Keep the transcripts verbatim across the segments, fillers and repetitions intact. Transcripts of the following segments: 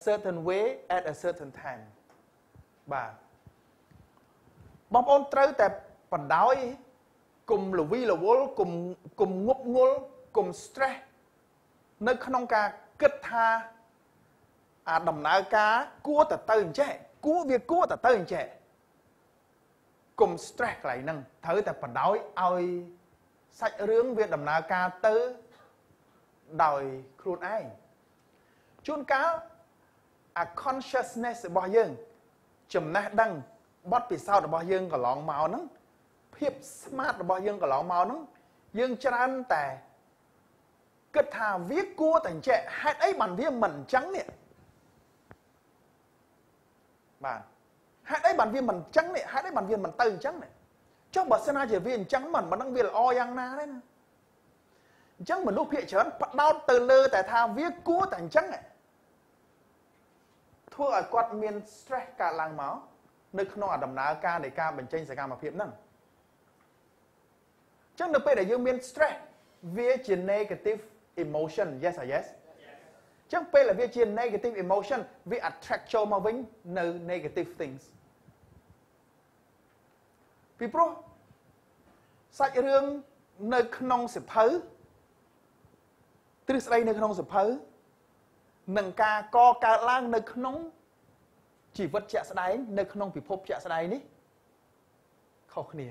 certain way at a certain time បាទបងប្អូនត្រូវតែបណ្ដោយគុំលវីលវល់គុំគុំងប់ងល់គុំ stress នៅក្នុងការគិតថាអាដំណើរការគួរតែទៅអញ្ចេះគួរវាគួរតែទៅអញ្ចេះគុំ stress កន្លែងហ្នឹងត្រូវតែបណ្ដោយឲ្យសាច់រឿងវាដំណើរការទៅដោយខ្លួនឯងជួនកាលអា consciousness របស់យើងចំណេះដឹងបទពិសោធន៍របស់យើងកន្លងមកហ្នឹងភាព smart របស់យើងកន្លងមកហ្នឹងយើងច្រើនតែគិតថាវាគួរតែអញ្ចេះហេតុអីបានវាមិនអញ្ចឹងនេះបាទហេតុអីបានវាមិនអញ្ចឹងនេះហេតុអីបានវាមិនទៅអញ្ចឹងនេះចុះបើសិនណាជាវាអញ្ចឹងមិនមិនដឹងវាល្អយ៉ាងណាទេណាអញ្ចឹងមនុស្សភាគច្រើនផ្ដោតទៅលើតែថាវាគួរតែអញ្ចឹងធ្វើឲ្យគាត់មាន stress កើតឡើងមកនៅក្នុងដំណើរការនៃការបញ្ចេញសកម្មភាពហ្នឹងអញ្ចឹងនៅពេលដែលយើងមាន stress វាជា negative emotion yes or yes អញ្ចឹងពេលដែលវាជា negative emotion វា attract ចូលមកវិញនៅ negative things ពីព្រោះសាច់រឿងនៅក្នុងសិភៅទ្រឹស្ដីនៅក្នុងសិភៅនឹងការកកើតឡើងនៅក្នុងជីវិតជាក់ស្ដែងនៅក្នុងពិភពជាក់ស្ដែងនេះខុសគ្នា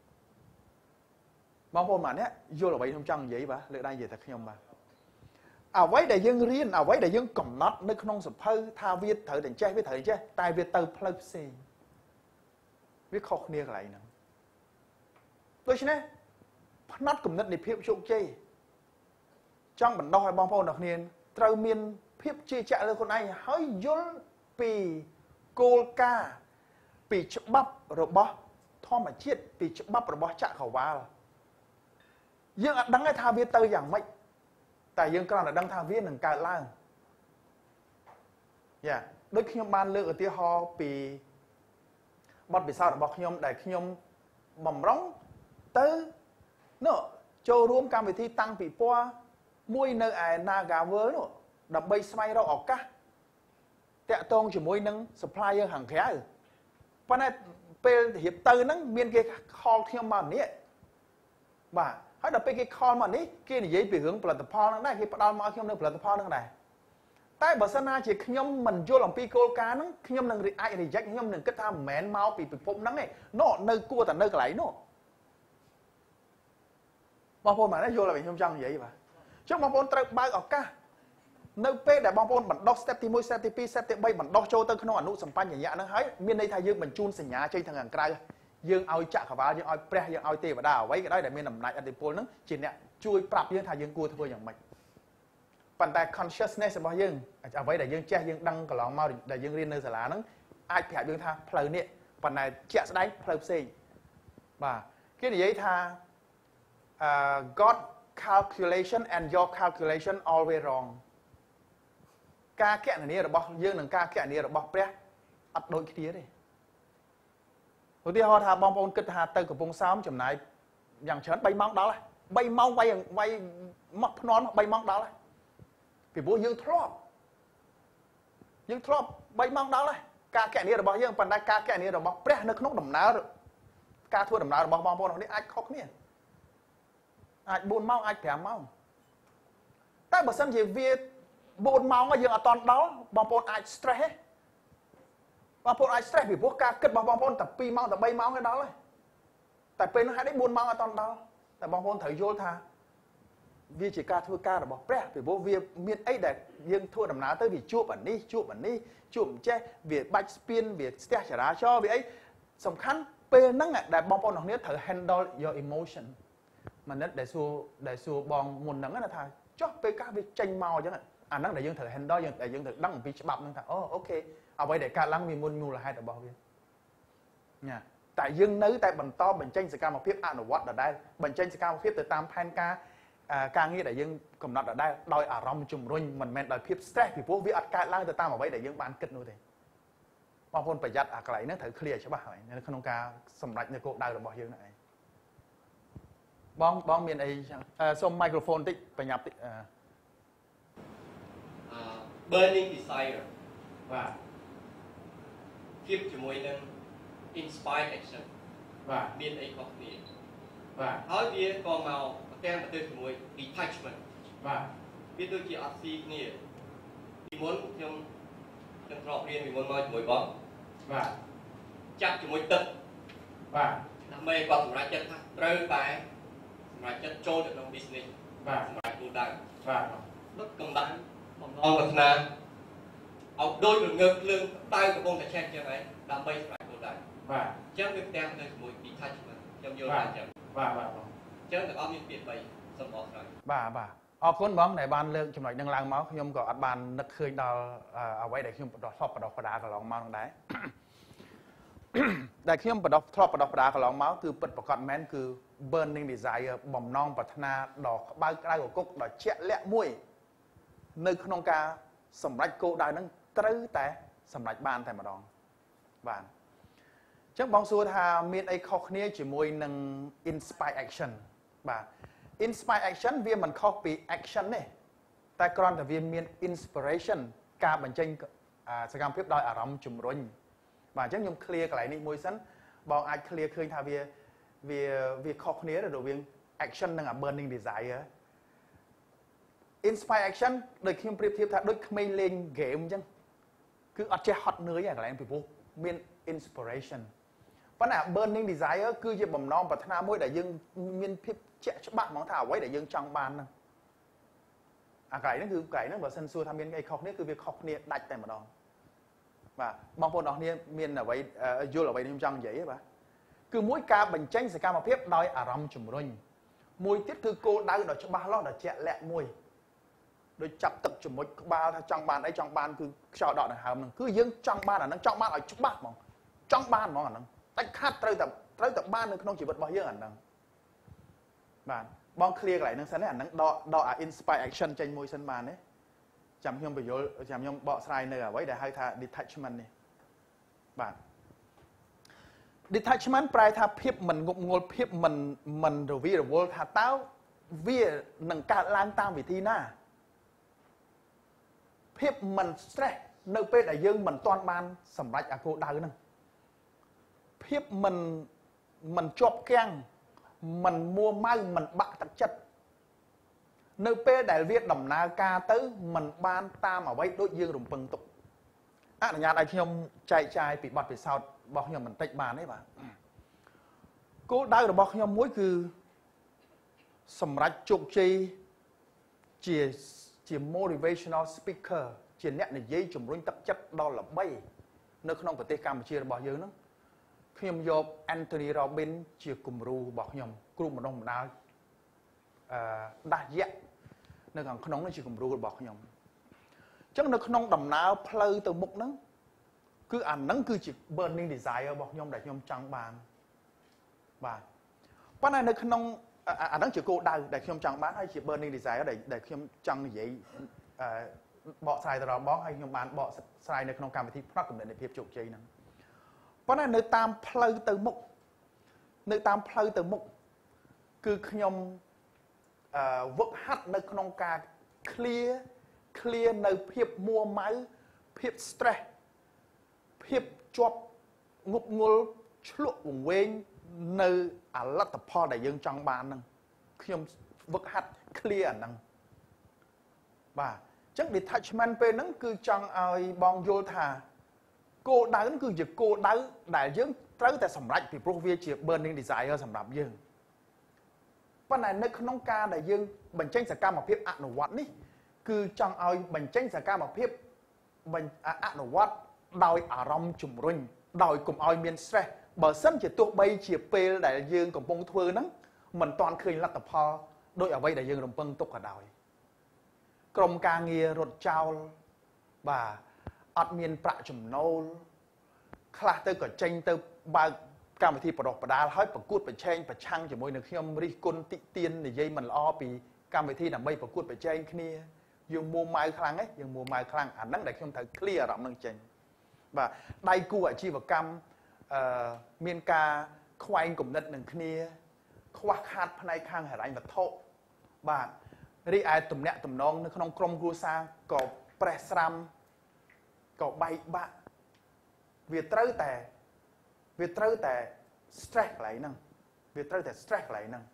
បងប្អូនម៉ាក់យល់អ្វីខ្ញុំចង់និយាយបាទលើកដៃនិយាយតែខ្ញុំបាទអ្វីដែលយើងរៀនអ្វីដែលយើងកំណត់នៅក្នុងសិភៅថាវាត្រូវតែចេះវាត្រូវចេះតែវាទៅផ្លូវផ្សេងវាខុសគ្នាកន្លែងហ្នឹងដូច្នេះផ្នែកគំនិតនៃភាពជោគជ័យចង់បណ្ដុះឲ្យបងប្អូនទាំងគ្នាត្រូវមានភាពជឿជាក់លើខ្លួនឯងហើយយល់ពីគោលការណ៍ពីច្បាប់របស់ធម្មជាតិពីច្បាប់របស់ចក្រវាឡយើងអត់ដឹងថាវាទៅយ៉ាងម៉េចតែយើងគ្រាន់តែដឹងថាវានឹងកើតឡើងយ៉ាដូចខ្ញុំបានលើកឧទាហរណ៍ពីបទពិសោធន៍របស់ខ្ញុំដែលខ្ញុំបំរុងទៅនោះចូលរួមកម្មវិធីតាំងពិព័រណ៍មួយនៅឯ Nagawal នោះដើម្បីស្វែងរកឱកាសតាក់ទងជាមួយនឹង supplier ខាងក្រៅប៉ុន្តែពេលរៀបទៅហ្នឹងមានគេ call ខ្ញុំមកម្នាក់បាទហើយដល់ពេលគេ call មកនេះគេនិយាយពីរឿងផលិតផលហ្នឹងដែរគេផ្ដល់មកខ្ញុំនៅផលិតផលហ្នឹងដែរតែបើសិនណាជាខ្ញុំមិនយល់អំពីគោលការណ៍ហ្នឹងខ្ញុំនឹងអាច reject ខ្ញុំនឹងគិតថាមិនមែនមកពីពិភពហ្នឹងទេនោះនៅគួរតែនៅកន្លែងនោះបងប្អូនមកយល់អ្វីខ្ញុំចង់និយាយបាទចុះបងប្អូនត្រូវបើកឱកាសនៅពេលដែលបងប្អូនបណ្ដោះ step ទី1 step ទី2 step ទី3បណ្ដោះចូលទៅក្នុងអនុសម្បញ្ញៈហ្នឹងហើយមានន័យថាយើងបញ្ជូនសញ្ញាចេញទៅខាងក្រៅយើងឲ្យចក្រវាឡយើងឲ្យព្រះយើងឲ្យទេវតាអ្វីក៏ដោយដែលមានអំណាចឥទ្ធិពលហ្នឹងជាអ្នកជួយប្រាប់យើងថាយើងគួរធ្វើយ៉ាងម៉េចប៉ុន្តែ consciousness របស់យើងអ្វីដែលយើងចេះយើងដឹងកន្លងមកដែលយើងរៀននៅសាលាហ្នឹងអាចប្រាប់យើងថាផ្លូវនេះប៉ុន្តែជាក់ស្ដែងផ្លូវផ្សេងបាទគេនិយាយថា uh, God calculation and your calculation always wrong ការគណនារបស់យើងនិងការគណនារបស់ព្រះអត់ដូចគ្នាទេឧទាហរណ៍ថាបងប្អូនគិតថាទៅកំពង់សោមចំណាយយ៉ាងច្រើន3ម៉ោងដល់ហើយ3ម៉ោងវាយវាយមកភ្នំ3ម៉ោងដល់ហើយពីព្រោះយើងធ្លាប់យើងធ្លាប់3ម៉ោងដល់ហើយការគណនារបស់យើងប៉ុន្តែការគណនារបស់ព្រះនៅក្នុងដំណើរការធ្វើដំណើររបស់បងប្អូននេះអាចខុសគ្នាអាច4ម៉ោងអាច5ម៉ោងតែបើសិនជាវា4ម៉ោងយើងអត់តន់ដល់បងប្អូនអាច stress ទេបងប្អូនអាច stress ពីព្រោះការគិតរបស់បងប្អូនតែ2ម៉ោងតែ3ម៉ោងឯដល់ហើយតែពេលនោះហេតុអី4ម៉ោងអត់តន់ដល់តែបងប្អូនត្រូវយល់ថាវាជាការធ្វើការរបស់ព្រះពីព្រោះវាមានអីដែលយើងធ្វើដំណើរទៅវាជួបអានេះជួបអានេះជួបអញ្ចេះវាបាច់ស្ពានវាស្ទះចរាចរណ៍វាអីសំខាន់ពេលហ្នឹងដែលបងប្អូនទាំងគ្នាត្រូវ handle your emotion មិននិតដែលសួរដែលសួរបងមុនហ្នឹងណាថាចុះពេលកាសវាចេញមកអញ្ចឹងអាហ្នឹងដែលយើងត្រូវ handle យើងដែលយើងត្រូវដឹងអំពីច្បាប់ហ្នឹងថាអូអូខេអ្វីដែលកើតឡើងវាមុនមូលហេតុរបស់វាណាតែយើងនៅតែបន្តបញ្ចេញសកម្មភាពអនុវត្តដដែលបញ្ចេញសកម្មភាពទៅតាមផែនការការងារដែលយើងកំណត់ដដែលដោយអារម្មណ៍ជំរុញមិនមែនដោយភាព stress ពីព្រោះវាអត់កើតឡើងទៅតាមអ្វីដែលយើងបានគិតនោះទេបងប្អូនប្រយ័ត្នអាកន្លែងហ្នឹងត្រូវ clear ច្បាស់ហើយនៅក្នុងការសម្រេចនៅគោលដៅរបស់យើងហ្នឹងឯងបងបងមានអីចឹងសូម microphone តិចបញ្ញាប់តិច burning desire បាទភាពជាមួយនឹង inspire action បាទមានអីខុសគ្នាបាទហើយវាក៏មកប្រទាំងទៅជាមួយ detachment បាទវាដូចជាអត់ស៊ីគ្នាពីមុនខ្ញុំខ្ញុំធ្លាប់រៀនពីមុនមកជាមួយបងបាទចាប់ជាមួយទឹកបាទដើម្បីគាត់សម្រេចចិត្តថាត្រូវតែសម្រេចចិត្តចូលទៅក្នុង business បាទសម្រាប់គោលដៅបាទដឹកកម្លាំងបំណងប្រាថ្នាឲ្យដូចរងើកភ្លើងដៅកំពុងតែឆេះចឹងហើយដើម្បីសម្រេចគោលដៅបាទអញ្ចឹងវាផ្ទាំងទៅជាមួយ detachment ខ្ញុំយល់ថាអញ្ចឹងបាទបាទបងអញ្ចឹងទាំងអស់មានពាក្យបីសូមអរគុណបាទបាទអរគុណបងដែលបានលើកចំណុចនឹងឡើងមកខ្ញុំក៏អត់បាននឹកឃើញដល់អ្វីដែលខ្ញុំបដោះធ្លាប់បដោះបដាកន្លងមកនឹងដែរដែលខ្ញុំបដោះធ្លាប់បដោះបដាកន្លងមកគឺពិតប្រាកដមែនគឺ burning desire បំណងប្រាថ្នាដ៏ក្បៅក្តៅកគុកដ៏ជាក់លាក់មួយនៅក្នុងការសម្រេចគោលដៅហ្នឹងត្រូវតែសម្រេចបានតែម្ដងបាទអញ្ចឹងបងសួរថាមានអីខុសគ្នាជាមួយនឹង inspire action បាទ inspire action វាមិនខុសពី action ទេតែគ្រាន់តែវាមាន inspiration ការបញ្ចេញសកម្មភាពដោយអារម្មណ៍ជំរុញបាទអញ្ចឹងខ្ញុំ clear កន្លែងនេះមួយសិនបងអាច clear ឃើញថាវាវាវាខុសគ្នារវាង action និង burning desire inspire action ដូចខ្ញុំប្រៀបធៀបថាដូចក្មេងលេង game អញ្ចឹងគឺអត់ចេះហត់នឿយកន្លែងពីព្រោះមាន inspiration ប៉ុន្តែ burning desire គឺជាបំណងប្រាថ្នាមួយដែលយើងមានភាពជាក់ច្បាស់ហ្មងថាអ្វីដែលយើងចង់បានហ្នឹងអាកន្លែងហ្នឹងគឺកន្លែងហ្នឹងបើសិនសួរថាមានអីខុសគ្នាគឺវាខុសគ្នាដាច់តែម្ដងបាទបងប្អូនអរគ្នាមានអ្វីយល់អ្វីខ្ញុំចង់និយាយទេបាទគឺមួយការបញ្ចេញសកម្មភាពដោយអារម្មណ៍ជំរុញមួយទៀតគឺគោលដៅដ៏ច្បាស់លាស់ដ៏ជាក់លាក់មួយដូចចាប់ទឹកជំមុជក្បាលថាចង់បានអីចង់បានគឺខ្យល់ដកដង្ហើមហ្នឹងគឺយើងចង់បានអាហ្នឹងចង់បានឲ្យច្បាស់ហ្មងចង់បានហ្មងអាហ្នឹងដាច់ខាត់ត្រូវតែត្រូវតែបាននៅក្នុងជីវិតរបស់យើងអាហ្នឹងបាទបង clear កន្លែងហ្នឹងសិនណាអាហ្នឹងដកដកអា inspire action ចេញមួយសិនបានទេចាំខ្ញុំបញ្យល់ចាំខ្ញុំបកស្រាយនៅអ្វីដែលហៅថា detachment នេះបាទ detachment ប្រែថាភាពមិនងប់ងល់ភាពមិនមិនរវីរវល់ថាតើវានឹងកើតឡើងតាមវិធីណាភាពមិន stress នៅពេលដែលយើងមិនទាន់បានសម្រេចអាគោលដៅហ្នឹងភាពមិនមិនជាប់គាំងមិនមួម៉ៅមិនបាក់ទឹកចិត្តនៅពេលដែលវាដំណើរការទៅមិនបានតាមអ្វីដូចយើងរំពឹងទុកអនុញ្ញាតឲ្យខ្ញុំចែកចាយពីបទពិសោធន៍របស់ខ្ញុំបន្តិចបានទេបាទគោលដៅរបស់ខ្ញុំមួយគឺសម្រេចជោគជ័យជាជា motivational speaker ជាអ្នកនិយាយជំរុញទឹកចិត្តដល់ល្បីនៅក្នុងប្រទេសកម្ពុជារបស់យើងហ្នឹងខ្ញុំយក Anthony Robbins ជាគំរូរបស់ខ្ញុំគ្រូបណ្ដុះបណ្ដាលអឺដាស់យៈនៅខាងក្នុងនេះជាគំរូរបស់ខ្ញុំអញ្ចឹងនៅក្នុងដំណើរផ្លូវទៅមុខហ្នឹងគឺអាហ្នឹងគឺជា burning desire របស់ខ្ញុំដែលខ្ញុំចង់បានបាទប៉ុន្តែនៅក្នុងអាហ្នឹងជាគោលដៅដែលខ្ញុំចង់បានហើយជា burning desire ដែលដែលខ្ញុំចង់និយាយអឺបកស្រាយទៅដល់បងហើយខ្ញុំបានបកស្រាយនៅក្នុងកម្មវិធីផ្នែកកំណត់នៃភាពជោគជ័យហ្នឹងប៉ុន្តែនៅតាមផ្លូវទៅមុខនៅតាមផ្លូវទៅមុខគឺខ្ញុំអឺវឹកហាត់នៅក្នុងការ clear clear នៅភាពមួម៉ៅភាព stress ភាពជាប់ងប់ងល់ឆ្លក់វង្វេងនៅអលទ្ធផលដែលយើងចង់បានហ្នឹងខ្ញុំវឹកហាត់ clear អាហ្នឹងបាទអញ្ចឹង detachment ពេលហ្នឹងគឺចង់ឲ្យបងយល់ថាគោលដៅហ្នឹងគឺជាគោលដៅដែលយើងត្រូវតែសម្រេចពីព្រោះវាជា burning desire សម្រាប់យើងប៉ុន្តែនៅក្នុងការដែលយើងបញ្ចេញសកម្មភាពអនុវត្តនេះគឺចង់ឲ្យបញ្ចេញសកម្មភាពអនុវត្តដោយអារម្មណ៍ជំរុញដោយកុំឲ្យមាន stress បើសិនជាទោះបីជាពេលដែលយើងកំពុងធ្វើហ្នឹងមិនទាន់ឃើញលទ្ធផលដោយអ្វីដែលយើងរំពឹងទុកក៏ដោយក្រុមការងាររត់ចោលបាទអត់មានប្រាក់ចំណូលខ្លះទៅក៏ចេញទៅបើកកម្មវិធីបដោះបដាលហើយប្រកួតប្រជែងប្រឆាំងជាមួយនឹងខ្ញុំរិះគន់តិទៀននិយាយមិនល្អពីកម្មវិធីដើម្បីប្រកួតប្រជែងគ្នាយើងមួម៉ៅខ្លាំងហ៎យើងមួម៉ៅខ្លាំងអាហ្នឹងដែលខ្ញុំត្រូវ clear អារម្មណ៍ហ្នឹងចេញបាទដៃគូអាជីវកម្មអឺមានការខ្វែងគំនិតនឹងគ្នាខ្វះខាតផ្នែកខាងហិរញ្ញវត្ថុបាទរីឯទំនាក់ទំនងនៅក្នុងក្រុមគ្រួសារក៏ប្រេះស្រាំក៏បែកបាក់វាត្រូវតែវាត្រូវតែ stress កន្លែងហ្នឹងវាត្រូវតែ stress កន្លែងហ្នឹង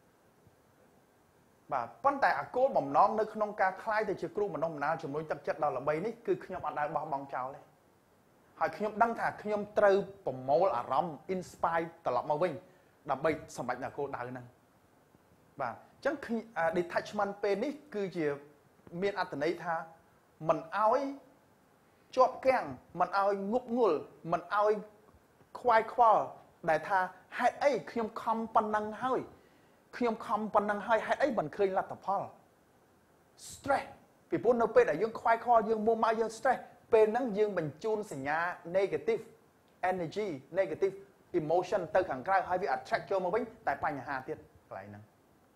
បាទប៉ុន្តែអាគោលបំណងនៅក្នុងការคลายទៅជាគ្រូបណ្ដុះបណ្ដាលជំនួយទឹកចិត្តដល់ល្បីនេះគឺខ្ញុំអត់ដែលបោះបង់ចោលទេហើយខ្ញុំដឹងថាខ្ញុំត្រូវប្រមូលអារម្មណ៍ inspire ត្រឡប់មកវិញដើម្បីសម្រេចនៅគោលដៅហ្នឹងបាទអញ្ចឹង detachment ពេលនេះគឺជាមានអត្ថន័យថាមិនអោយជាប់គាំងមិនអោយងប់ងល់មិនអោយខ្វាយខ្វល់ដែលថាហេតុអីខ្ញុំខំប៉ុណ្ណឹងហើយខ្ញុំខំប៉ុណ្ណឹងហើយហេតុអីមិនឃើញលទ្ធផល stress ពីព្រោះនៅពេលដែលយើងខ្វាយខ្វល់យើងមួម៉ៅយើង stress ពេលហ្នឹងយើងបញ្ជូនសញ្ញា negative energy negative emotion ទៅខាងក្រៅហើយវា attract ចូលមកវិញតែបញ្ហាទៀតកន្លែងហ្នឹង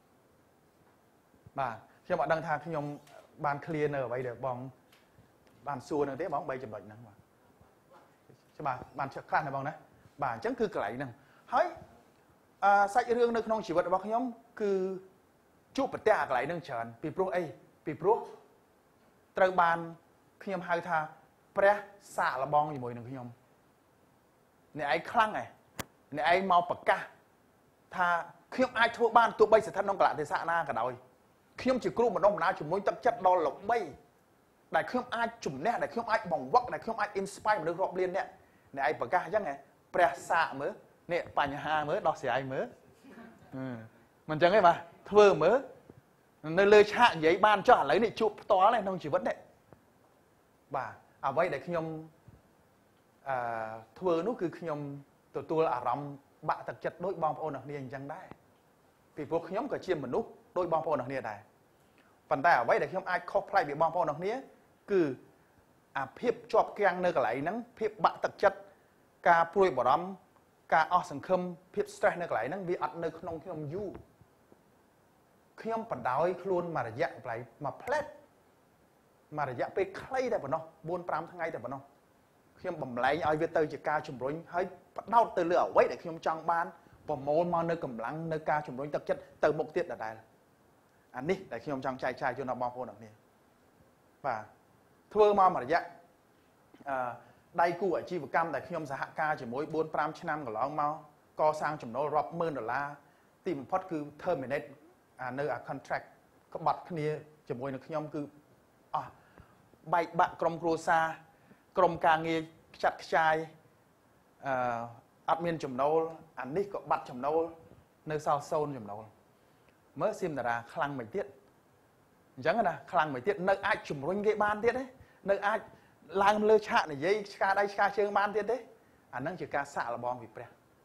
បាទខ្ញុំអត់ដឹងថាខ្ញុំបាន clear នៅអ្វីដែលបងបានសួរនឹងទេបងបីចំណុចហ្នឹងបាទច្បាស់បានខ្លះណាបងណាបាទអញ្ចឹងគឺកន្លែងហ្នឹងហើយអឺសាច់រឿងនៅក្នុងជីវិតរបស់ខ្ញុំគឺជួបប្រទះកន្លែងហ្នឹងច្រើនពីព្រោះអីពីព្រោះត្រូវបានខ្ញុំហៅថាព្រះសាកល្បងជាមួយនឹងខ្ញុំអ្នកឯងខ្លាំងហ៎អ្នកឯងមកប្រកាសថាខ្ញុំអាចធ្វើបានទោះបីស្ថិតក្នុងកលៈទេសៈណាក៏ដោយខ្ញុំជាគ្រូបណ្ដុះបណ្ដាលជំនួយទឹកចិត្តដល់ល្បីដែលខ្ញុំអាចជំនះដែលខ្ញុំអាចបង្វឹកដែលខ្ញុំអាច inspire មនុស្សរាប់លានអ្នកអ្នកឯងប្រកាសអញ្ចឹងហ៎ព្រះសាកមើលនេះបញ្ហាមើលដោះស្រាយមើលមិនអញ្ចឹងទេបាទធ្វើមើលនៅលើឆាកនិយាយបានចុះឥឡូវនេះជួបផ្ទាល់ក្នុងជីវិតនេះបាទអ្វីដែលខ្ញុំអឺធ្វើនោះគឺខ្ញុំទទួលអារម្មណ៍បាក់ទឹកចិត្តដូចបងប្អូនអ្នកគ្នាអញ្ចឹងដែរពីព្រោះខ្ញុំក៏ជាមនុស្សដូចបងប្អូនអ្នកគ្នាដែរប៉ុន្តែអ្វីដែលខ្ញុំអាចខុសប្លែកពីបងប្អូនអ្នកគ្នាគឺអាភាពជាប់គាំងនៅកន្លែងហ្នឹងភាពបាក់ទឹកចិត្តការព្រួយបារម្ភការអស់សង្ឃឹមភាព stress នៅកន្លែងហ្នឹងវាអត់នៅក្នុងខ្ញុំយូរខ្ញុំបដ ாய் ខ្លួនមួយរយៈប្លែកមួយផ្លែតមួយរយៈពេលខ្លីតែប៉ុណ្ណោះបួន 5ថ្ងៃតែប៉ុណ្ណោះខ្ញុំបំលែងឲ្យវាទៅជាការជំរុញហើយបដោតទៅលើអ្វីដែលខ្ញុំចង់បានប្រមូលមកនៅកម្លាំងនៅការជំរុញទឹកចិត្តទៅមុខទៀតដដែលអានេះដែលខ្ញុំចង់ចែកចាយជូនដល់បងប្អូនទាំងនេះបាទធ្វើមកមួយរយៈអឺដៃគូអាជីវកម្មដែលខ្ញុំសហការជាមួយបួន 5ឆ្នាំកន្លងមកកសាងចំណូលរាប់ម៉ឺនដុល្លារទីបំផុតគឺ terminate នៅអា contract ក្បត់គ្នាជាមួយនឹងខ្ញុំគឺអស់បែកបាក់ក្រុមគ្រួសារក្រុមការងារខ្ចាត់ខ្ចាយអឺអត់មានចំណូលអានេះក៏បាត់ចំណូលនៅសល់សូន្យចំណូលមើលសៀមតារាខ្លាំងមិនទៀតអញ្ចឹងណាខ្លាំងមិនទៀតនៅអាចជំរុញគេបានទៀតទេនៅអាចឡើងលើឆាកនិយាយឆ្កាដៃឆ្កាជើងបានទៀតទេអាហ្នឹងជាការសាកល្បងពីព្រះ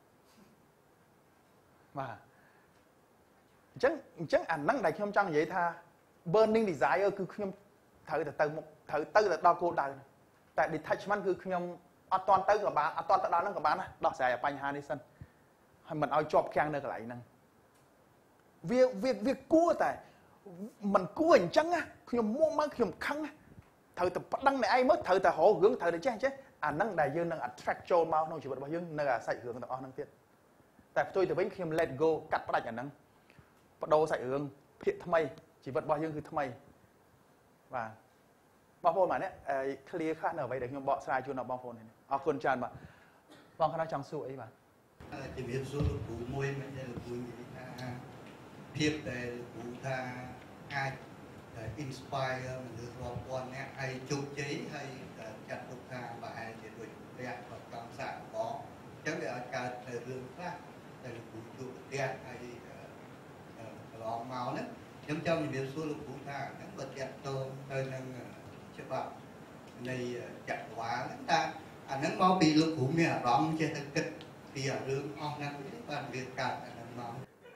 បាទអញ្ចឹងអញ្ចឹងអាហ្នឹងដែលខ្ញុំចង់និយាយថា burning desire គឺខ្ញុំត្រូវទៅទៅមុខត្រូវទៅទៅដល់គោលដៅតែ detachment គឺខ្ញុំអត់តន់ទៅក៏បានអត់តន់ទៅដល់ហ្នឹងក៏បានដែរដោះស្រាយបញ្ហានេះសិនហើយមិនឲ្យជាប់គាំងនៅកន្លែងហ្នឹងវាវាវាគួរតែមិនគួរអញ្ចឹងណាខ្ញុំមួមកខ្ញុំខឹងត្រូវតែប្តឹងអ្នកឯងមើលត្រូវតែរករឿងត្រូវតែចេះចេះអាហ្នឹងដែលយើងនឹង attract ចូលមកក្នុងជីវិតរបស់យើងនៅអាសាច់រឿងទាំងអស់ហ្នឹងទៀតតែផ្ទុយទៅវិញខ្ញុំ let go កាត់ផ្ដាច់អាហ្នឹងបដូរសាច់រឿងភាគថ្មីជីវិតរបស់យើងគឺថ្មីបាទបងប្អូនបាទនេះ clear ខ្លះនៅអ្វីដែលខ្ញុំបកស្រាយជូនដល់បងប្អូននេះអរគុណច្រើនបាទបងខ្លះចង់សួរអីបាទជំរាបសួរលោកគ្រូមួយមិនដែលលោកគ្រូនិយាយថាភាពដែលលោកគ្រូថាអាច inspire មនុស្សរាប់ពាន់នាក់ឲ្យជោគជ័យហើយចាត់ទុកថាប្រហែលជាដូចព្រះក៏កំសាកបងអញ្ចឹងវាអាចកើតនៅរឿងខ្លះដែលលោកគ្រូជួបប្រទះហើយកន្លងមកហ្នឹងខ្ញុំចង់ជំរាបសួរលោកគ្រូថាហ្នឹងបើចាត់តងទៅនឹងច្បាប់នៃចក្រវាលហ្នឹងថាអាហ្នឹងមកពីលោកគ្រូមានអារម្មណ៍ចេះតែគិតពីរឿងអស់ហ្នឹងបានវាកើតអាហ្នឹងមក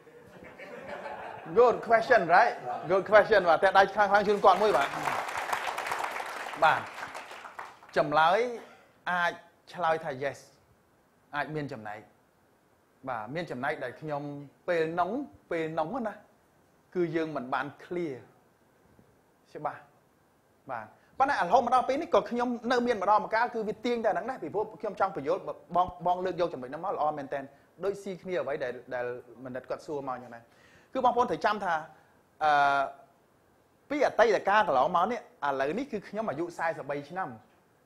Good question right good question បាទតែដៃខ្លាំងខ្លាំងជូនគាត់មួយបាទបាទចម្លើយអាចឆ្លើយថា yes អាចមានចំណែកបាទមានចំណែកដែលខ្ញុំពេលនងពេលនងណាគឺយើងមិនបាន clear ច្បាស់បាទប៉ុន្តែរហូតមកដល់ពេលនេះក៏ខ្ញុំនៅមានម្ដងម្កាលគឺវាទាញតែហ្នឹងដែរពីព្រោះខ្ញុំចង់បញ្យល់បងបងលើកយកចំណុចហ្នឹងមកល្អមែនតើដូចស៊ីគ្នាអ្វីដែលដែលមនិតគាត់សួរមកយ៉ាងណាគឺបងប្អូនត្រូវចាំថាអឺពីអតីតកាលកន្លងមកនេះឥឡូវនេះគឺខ្ញុំអាយុសែនសិបបីឆ្នាំ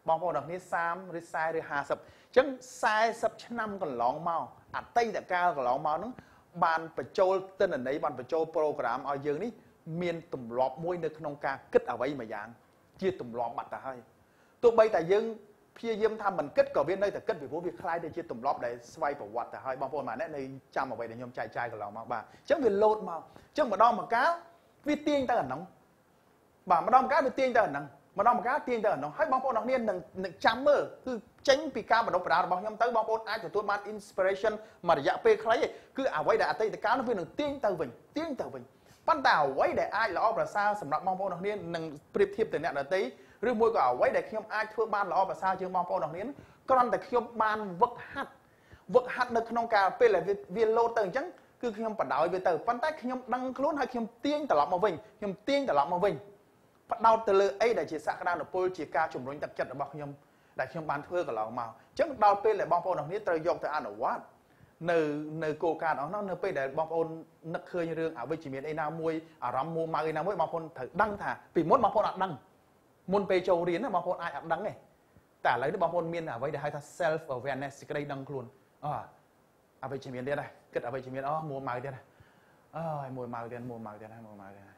បងប្អូនអ្នកនេះសាមឬខ្សែឬห้าสิบអញ្ចឹងสี่สิบឆ្នាំកន្លងមកអតីតកាលកន្លងមកហ្នឹងបានបញ្ចូលទិន្នន័យបានបញ្ចូល program ឲ្យយើងនេះមានទម្លាប់មួយនៅក្នុងការគិតអ្វីមួយយ៉ាងជាទម្លាប់បាត់ទៅហើយទោះបីតែយើងព្យាយាមថាមិនគិតក៏វានៅតែគិតពីព្រោះវាคล้ายទៅជាទម្លាប់ដែលស្វ័យប្រវត្តិទៅហើយបងប្អូនម៉ែនៅចាំអ្វីដែលខ្ញុំចែកចាយកន្លងមកបាទអញ្ចឹងវាលោតមកអញ្ចឹងម្ដងម្កាលវាទាញទៅអាហ្នឹងបាទម្ដងម្កាលវាទាញទៅអាហ្នឹងម្ដងម្កាលទាញទៅអាហ្នឹងហើយបងប្អូនអរគ្នានឹងនឹងចាំមើលគឺចេញពីការបណ្ដុះបណ្ដាលរបស់ខ្ញុំទៅបងប្អូនអាចទទួលបាន inspiration មួយរយៈពេលខ្លីគឺអ្វីដែលអតីតកាលនោះវានឹងទាញទៅវិញទាញទៅវិញប៉ុន្តែអ្វីដែលអាចល្អប្រសើរសម្រាប់បងប្អូនអរគ្នានឹងប្រៀបធៀបទៅអ្នកដទៃឬមួយក៏អ្វីដែលខ្ញុំអាចធ្វើបានល្អប្រសើរជាងបងប្អូនអរគ្នាគ្រាន់តែខ្ញុំបានវឹកហាត់វឹកហាត់នៅក្នុងការពេលដែលវាលោតទៅអញ្ចឹងគឺខ្ញុំបដ ாய் វាទៅប៉ុន្តែខ្ញុំដឹងខ្លួនហើយខ្ញុំទាញត្រឡប់មកវិញខ្ញុំទាញត្រឡប់មកវិញផ្ដោតទៅលើអីដែលជាសក្តានុពលជាការជំរុញទឹកចិត្តរបស់ខ្ញុំដែលខ្ញុំបានធ្វើកន្លងមកអញ្ចឹងដល់ពេលដែលបងប្អូនអរគ្នាត្រូវយកទៅអនុវត្តនៅនៅគោលការណ៍អស់នោះនៅពេលដែលបងប្អូននឹកឃើញរឿងអវិជ្ជមានអីណាមួយអារម្មណ៍មួម៉ៅអីណាមួយបងប្អូនត្រូវដឹងថាពីមុនបងប្អូនអត់ដឹងមុនពេលចូលរៀនណាបងប្អូនអាចអត់ដឹងទេតែឥឡូវនេះបងប្អូនមានអ្វីដែលហៅថា self awareness សេចក្តីដឹងខ្លួនអូអវិជ្ជមានទៀតហើយគិតអវិជ្ជមានអូមួម៉ៅទៀតហើយអើយមួម៉ៅទៀតមួម៉ៅទៀតហើយមួម៉ៅទៀតហើយ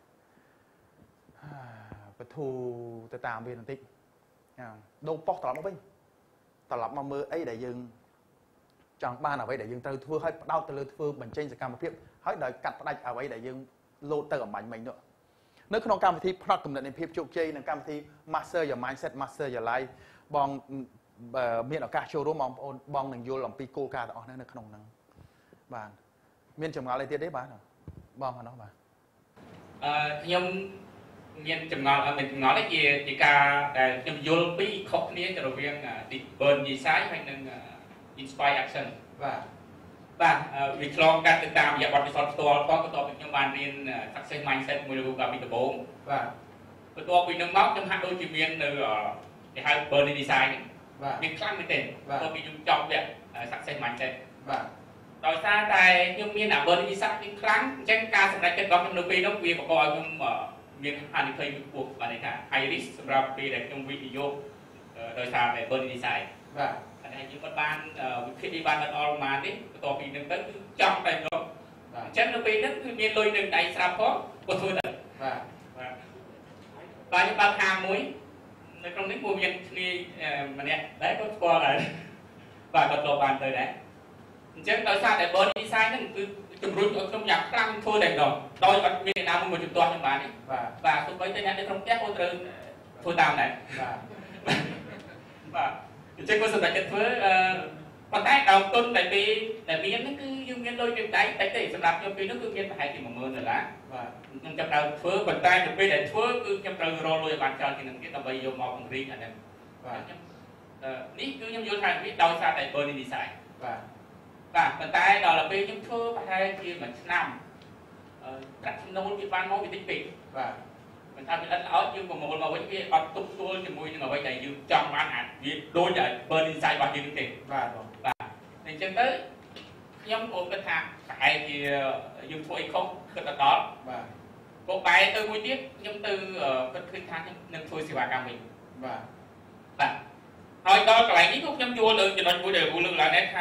បធូទៅតាមវាបន្តិចដូរប៉ុស្តិ៍ត្រឡប់មកវិញត្រឡប់មកមើលអីដែលយើងចង់បានអ្វីដែលយើងត្រូវធ្វើឲ្យផ្ដោតទៅលើធ្វើបញ្ចេញសកម្មភាពហើយដោយកាត់ផ្ដាច់អ្វីដែលយើងលោតទៅអំបញ្ញមិញនោះនៅក្នុងកម្មវិធីផ្នែកគំនិតនៃភាពជោគជ័យនិងកម្មវិធី Master Your Mindset Master Your Life បងមានឱកាសចូលរួមបងប្អូនបងនឹងយល់អំពីគោលការណ៍ទាំងអស់ហ្នឹងនៅក្នុងហ្នឹងបាទមានចម្ងល់អីទៀតទេបាទបងអានោះបាទអឺខ្ញុំមានចម្ងល់មិនចម្ងល់ទេជាជាការដែលខ្ញុំយល់ពីខុសគ្នាទៅរវាង Burn Design ហើយនិង Inspire Action បាទបាទវាឆ្លងកាត់ទៅតាមរយៈបទពិសោធន៍ផ្ទាល់ផងបន្ទាប់ពីខ្ញុំបានរៀន Success Mindset មួយរូបកាលពីដំបូងបាទបន្ទាប់ពីនឹងមកខ្ញុំហាក់ដូចជាមាននៅគេហៅ Burn Design បាទមានខ្លាំងមែនទេបន្ទាប់ពីខ្ញុំចប់វគ្គ Success Mindset បាទដោយសារតែខ្ញុំមាន Burn Design នេះខ្លាំងអញ្ចឹងការសម្រេចចិត្តរបស់ខ្ញុំនៅពេលនោះវាបង្កឲ្យខ្ញុំមានហានិភ័យមួយពោះបាទថា high risk សម្រាប់ពេលដែលខ្ញុំវិនិយោគដោយសារតែ Burn Design បាទតែយើងមិនបានវិភាគនេះបានដល់ប្រហែលទេបន្ទាប់ពីនឹងទៅគឺចង់តែនោះអញ្ចឹងនៅពេលហ្នឹងគឺមានលុយនៅដៃស្រាប់ផងក៏ធ្វើដែរបាទបាទបាទខ្ញុំបើកហាងមួយនៅក្នុងនេះមួយមានគ្នាម្នាក់ដែរក៏ស្គាល់ដែរបាទក៏ត្រូវបានទៅដែរអញ្ចឹងដោយសារតែ Burn Design ហ្នឹងគឺជំរុញឲ្យខ្ញុំយ៉ាងខ្លាំងធ្វើតែម្ដងដោយអត់មានអ្នកណាមួយជំទាស់ខ្ញុំបានទេបាទបាទទោះបីតែអ្នកនៅក្នុងផ្ទះក៏ត្រូវធ្វើតាមដែរបាទបាទអញ្ចឹងក៏សម្រាប់ចិត្តធ្វើអឺប៉ុន្តែដើមទុនដែលពេលដែលមានហ្នឹងគឺយើងមានលុយមានដៃតិចទេសម្រាប់ខ្ញុំពេលនោះគឺមានប្រហែលជាមួយម៉ឺនដុល្លារបាទខ្ញុំចាប់ដើមធ្វើប៉ុន្តែទៅពេលដែលធ្វើគឺខ្ញុំត្រូវរកលុយឲ្យបានច្រើនជាងនឹងទៀតដើម្បីយកមកពង្រីកអាហ្នឹងបាទខ្ញុំនេះគឺខ្ញុំយល់ថាវាដោយសារតែ Burn Design បាទបាទប៉ុន្តែដល់ពេលខ្ញុំធ្វើប្រហែលជាមួយឆ្នាំអឺប្រាក់ចំណូលវាបានមកវាតិចពេកបាទមិនថាវាអត់ឲ្យយើងប្រមូលមកវិញវាអត់ទប់ទល់ជាមួយនឹងអ្វីដែលយើងចង់បានអាចវាដូចតែ Burn Design របស់យើងទេបាទបងបាទអញ្ចឹងទៅខ្ញុំអូនគិតថាប្រហែលជាយើងធ្វើអីខុសគិតដល់បាទក៏បែរទៅមួយទៀតខ្ញុំទៅគិតឃើញថាខ្ញុំនឹងធ្វើសេវាកម្មវិញបាទបាទហើយដល់កន្លែងនេះក៏ខ្ញុំយល់លើចំណុចមួយដែលគូលើកឡើងដែរថា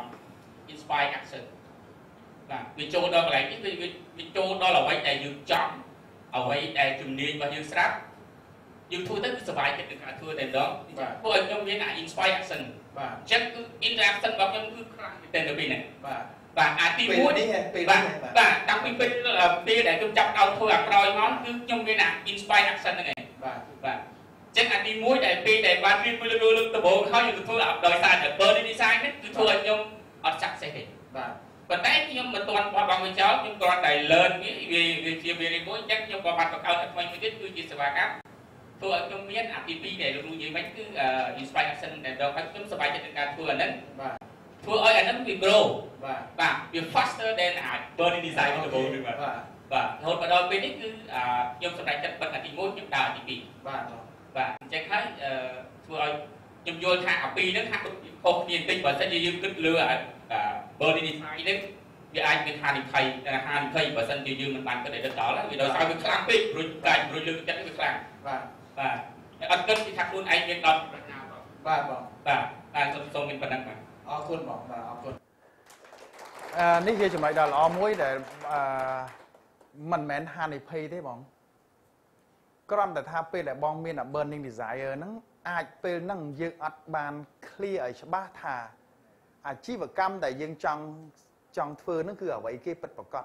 Inspire Action បាទវាចូលដល់កន្លែងនេះវាវាចូលដល់អ្វីដែលយើងចង់អ្វីដែលជំនាញរបស់យើងស្រាប់យើងធ្វើទៅគឺសុបាយចិត្តនឹងការធ្វើតែម្ដងព្រោះឲ្យខ្ញុំមានអា Inspire Action បាទអញ្ចឹងគឺ interaction របស់ខ្ញុំគឺខ្លាំងមែនទែនទៅពីនេះបាទបាទអាទីមួយនេះបាទបាទតាំងពីពេលពេលដែលខ្ញុំចាប់ដល់ធ្វើអាក្រោយមកគឺខ្ញុំមានអា Inspire Action ហ្នឹងឯងបាទបាទអញ្ចឹងអាទីមួយដែលពេលដែលបានរៀនមួយលើកលើកដំបូងហើយខ្ញុំធ្វើដោយសារតែ Burn Design នេះគឺធ្វើឲ្យខ្ញុំអត់ success ទេបាទប៉ុន្តែខ្ញុំមិនទាន់បោះបង់វាចោលខ្ញុំគ្រាន់តែ learn វាវាជាវារៀនមួយអញ្ចឹងខ្ញុំក៏បានបង្កើតថ្មីមួយទៀតគឺជាសេវាកម្មធ្វើឲ្យខ្ញុំមានអាទីពីរដែលលោកគ្រូនិយាយមិញគឺ Inspire Action តែម្ដងហើយខ្ញុំសប្បាយចិត្តនឹងការធ្វើអាហ្នឹងបាទធ្វើឲ្យអាហ្នឹងវា grow បាទបាទវា faster than អា Burn Design របស់ដំបូងនេះបាទបាទរហូតមកដល់ពេលនេះគឺខ្ញុំសម្រេចចិត្តបិទអាទីមួយខ្ញុំដើរអាទីពីរបាទបាទអញ្ចឹងហើយធ្វើឲ្យខ្ញុំយល់ថាអាពីរហ្នឹងហាក់ដូចខុសគ្នាបន្តិចបើសិនជាយើងគិតលើអា Burn Design នេះវាអាចមានហានិភ័យហានិភ័យបើសិនជាយើងមិនបានគិតឲ្យដល់ហើយវាដោយសារវាខ្លាំងពេករួចកាយរួចលើកចិត្តវាខ្លាំងបាទបាទអត់គិតពីថាខ្លួនឯងមានដល់ប្រាជ្ញាបាទបងបាទតែសូមសូមមានប៉ុណ្ណឹងបាទអរគុណបងបាទអរគុណអឺនេះជាចំណុចដ៏ល្អមួយដែលអឺមិនមែនហានិភ័យទេបងគ្រាន់តែថាពេលដែលបងមាន burning desire ហ្នឹងអាចពេលហ្នឹងយើងអត់បាន clear ឲ្យច្បាស់ថាអាជីវកម្មដែលយើងចង់ចង់ធ្វើហ្នឹងគឺអ្វីគេពិតប្រាកដ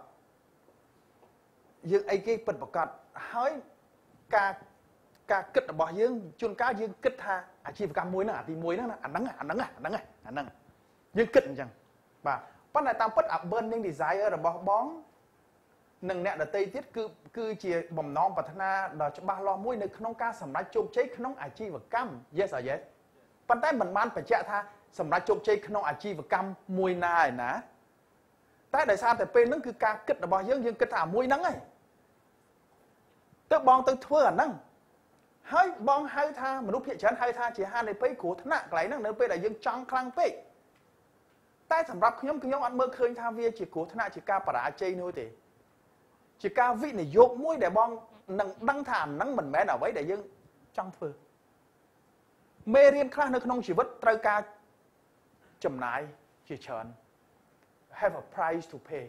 យើងអីគេពិតប្រាកដហើយការការគិតរបស់យើងជួនកាលយើងគិតថាអាជីវកម្មមួយហ្នឹងអាទីមួយហ្នឹងអាហ្នឹងអាហ្នឹងអាហ្នឹងអាហ្នឹងយើងគិតអញ្ចឹងបាទប៉ុន្តែតាមពិតអា burning desire របស់បងនិងអ្នកដទៃទៀតគឺគឺជាបំណងប្រាថ្នាដ៏ច្បាស់លាស់មួយនៅក្នុងការសម្រេចជោគជ័យក្នុងអាជីវកម្ម yes or yes ប៉ុន្តែមិនបានបញ្ជាក់ថាសម្រេចជោគជ័យក្នុងអាជីវកម្មមួយណាឯណាតែដោយសារតែពេលហ្នឹងគឺការគិតរបស់យើងយើងគិតថាមួយហ្នឹងឯងទៅបងទៅធ្វើអាហ្នឹងហើយបងហៅថាមនុស្សភាគច្រើនហៅថាជាហានិភ័យគ្រោះថ្នាក់កន្លែងហ្នឹងនៅពេលដែលយើងចង់ខ្លាំងពេកតែសម្រាប់ខ្ញុំខ្ញុំអត់មើលឃើញថាវាជាគ្រោះថ្នាក់ជាការបរាជ័យនោះទេជាការវិនិយោគមួយដែលបងនឹងដឹងថាអាហ្នឹងមិនមែនអ្វីដែលយើងចង់ធ្វើមេរៀនខ្លះនៅក្នុងជីវិតត្រូវការចំណាយជាច្រើន have a price to pay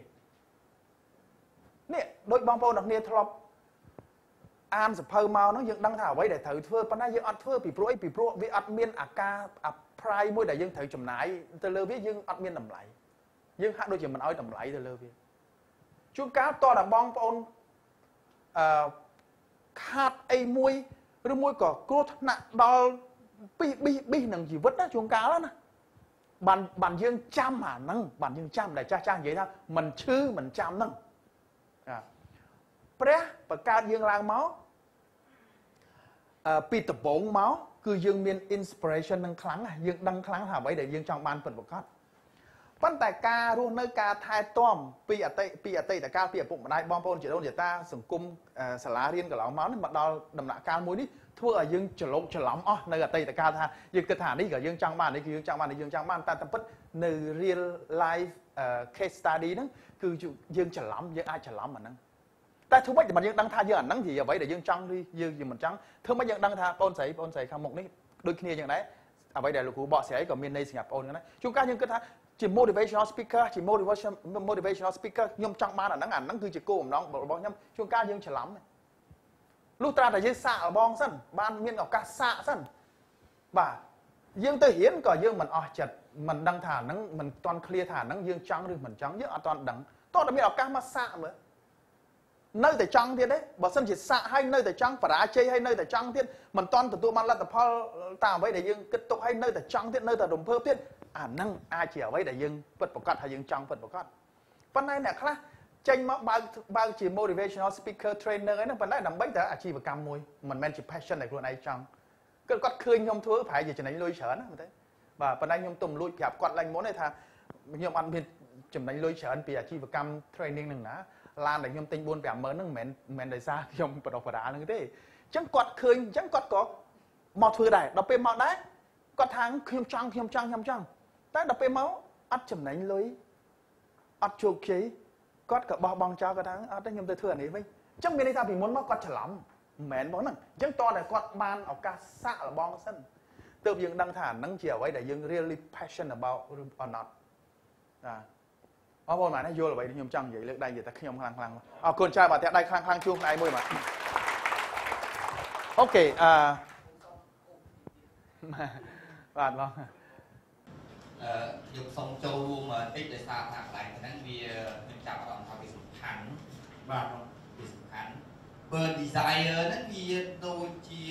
នេះដូចបងប្អូនអ្នកគ្នាធ្លាប់អានសភៅមកហ្នឹងយើងដឹងថាអ្វីដែលត្រូវធ្វើប៉ុន្តែយើងអត់ធ្វើពីព្រោះអីពីព្រោះវាអត់មានអាការអា price មួយដែលយើងត្រូវចំណាយទៅលើវាយើងអត់មានតម្លៃយើងហាក់ដូចជាមិនឲ្យតម្លៃទៅលើវាជួនកាលតតែបងប្អូនអឺខាតអីមួយឬមួយក៏គ្រោះថ្នាក់ដល់ពីប៊ីប៊ីនឹងជីវិតណាជួនកាលណាបានបានយើងចាំអាហ្នឹងបានយើងចាំដែលចាស់ចាស់និយាយថាមិនឈឺមិនចាំហ្នឹងព្រះបង្កើតយើងឡើងមកអឺពីដំបូងមកគឺយើងមាន inspiration នឹងខ្លាំងយើងដឹងខ្លាំងថាអ្វីដែលយើងចង់បានពិតប្រាកដប៉ុន្តែការរស់នៅការថែទាំពីអតីតពីអតីតកាលពីឪពុកម្ដាយបងប្អូនជីដូនជីតាសង្គមសាលារៀនកន្លងមកនេះមកដល់ដំណាក់កាលមួយនេះធ្វើឲ្យយើងច្រឡោកច្រឡំអស់នៅអតីតកាលថាយើងគិតថានេះក៏យើងចង់បាននេះគឺយើងចង់បាននេះយើងចង់បានតែតែពិតនៅ real life case study ហ្នឹងគឺយើងច្រឡំយើងអាចច្រឡំអាហ្នឹងតែធ្វើម៉េចតែយើងដឹងថាយើងអាហ្នឹងជាអ្វីដែលយើងចង់ឬយើងមិនចង់ធ្វើម៉េចយើងដឹងថាបងស្រីបងស្រីខាងមុខនេះដូចគ្នាយ៉ាងដែរអ្វីដែលលោកគ្រូបកស្រាយក៏មានន័យសម្រាប់បងហ្នឹងដែរជួនកាលយើងគិតថាជា motivational speaker ជា motivation motivational speaker ខ្ញុំចង់បានអាហ្នឹងអាហ្នឹងគឺជាគោលបំណងរបស់ខ្ញុំជួនកាលយើងច្រឡំលុះត្រាតែយើងសាកល្បងសិនបានមានឱកាសសាកសិនបាទយើងទៅរៀនក៏យើងមិនអស់ចិត្តមិនដឹងថាអាហ្នឹងមិនទាន់ clear ថាអាហ្នឹងយើងចង់ឬមិនចង់យើងអត់ទាន់ដឹងតោះតែមានឱកាសមកសាកមើលនៅតែចង់ទៀតទេបើសិនជាសាកហើយនៅតែចង់បរាជ័យហើយនៅតែចង់ទៀតមិនទាន់ទទួលបានលទ្ធផលតាមអ្វីដែលយើងគិតទុកហើយនៅតែចង់ទៀតនៅតែរំភើបទៀតអាហ្នឹងអាចជាអ្វីដែលយើងពិតប្រាកដថាយើងចង់ពិតប្រាកដប៉ុន្តែអ្នកខ្លះចេញមកបើកបើកជា motivational speaker trainer ហ្នឹងប៉ុន្តែដើម្បីតែអាជីវកម្មមួយមិនមែនជា passion ដែលខ្លួនឯងចង់គាត់គាត់ឃើញខ្ញុំធ្វើប្រហែលជាចំណេញលុយច្រើនណាមែនទេបាទប៉ុន្តែខ្ញុំទុំលួចប្រាប់គាត់ឡើងមុនទេថាខ្ញុំអត់មានចំណេញលុយច្រើនពីអាជីវកម្ម training ហ្នឹងណាឡានដែលខ្ញុំទិញ bốn 5ម៉ឺនហ្នឹងមិនមែនមិនដោយសារខ្ញុំបដិបដាហ្នឹងទេអញ្ចឹងគាត់ឃើញអញ្ចឹងគាត់ក៏មកធ្វើដែរដល់ពេលមកដែរគាត់ថាខ្ញុំចង់ខ្ញុំចង់ខ្ញុំចង់តែដល់ពេលមកអត់ចំណេញលុយអត់ជោគជ័យគាត់ក៏បោះបង់ចោលគាត់ថាអត់ទេខ្ញុំទៅធ្វើអានេះវិញអញ្ចឹងមានន័យថាពីមុនមកគាត់ច្រឡំមិនមែនបងហ្នឹងអញ្ចឹងតើតែគាត់បានឱកាសសាកល្បងសិនទើបយើងដឹងថាអាហ្នឹងជាអ្វីដែលយើង really passion about or not ណាអរបងម៉ែណាយល់អ្វីខ្ញុំចង់និយាយលើកដៃនិយាយតែខ្ញុំខ្លាំងខ្លាំងអរគុណច្រើនបាទតែដៃខ្លាំងខ្លាំងជួបខ្លួនឯងមួយបាទអូខេអឺបាទបងអឺខ្ញុំសូមចូលរួមបន្តិចដោយសារថាកន្លែងហ្នឹងវាខ្ញុំចាប់អារម្មណ៍ថាវាសំខាន់បាទវាសំខាន់បើ desire ហ្នឹងវាដូចជា